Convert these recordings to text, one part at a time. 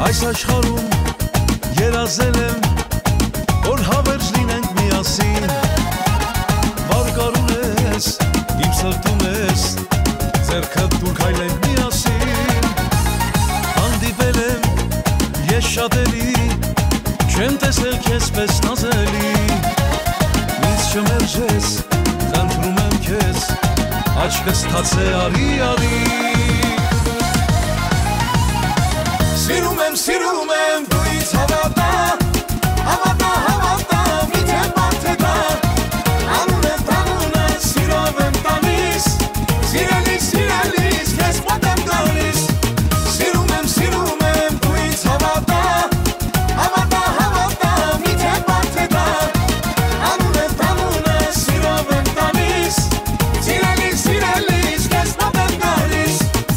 Այս աշխարհում երազել եմ, որ հավերժ լինենք միասին, վարկարուն ես, իմ սրտում ես, ձեռքդ դուր քայլենք միասին, հանդիպել եմ ես շատերի, չեմ տեսել քեզ պես նազելի, ինձ չմերժես, խնդրում եմ քեզ, աչքս թացե արի արի, սիրում եմ, դու ինձ հավատա, հավատա, միթե մարդ է դա, անուն եմ տանունը, սիրով եմ տալիս, սիրելիս, քեզ մոտ եմ գալիս, սիրում եմ, դու ինձ հավատա, հավատա, միթե մարդ է դա, անուն եմ տանունը, սիրով եմ տալիս, սիրելիս, քեզ մոտ եմ գալիս,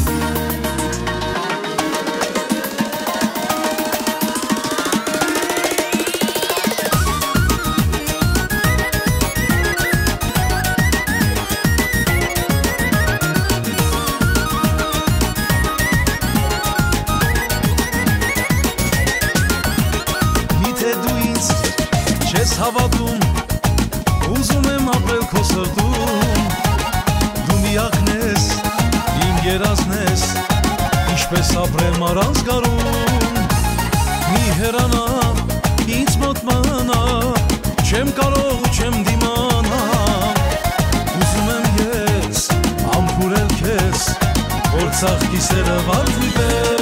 չես հավատում, ուզում եմ ապրել քո սրտում, դու միակն ես, իմ երազն ես, ինչպես ապրեմ առանց գարուն, մի հեռանա, ինձ մոտ մնա, չեմ կարող ու չեմ դիմանա, ուզում եմ ես, ամփուրել քեզ, որ ծաղկի սերը վարդի պես,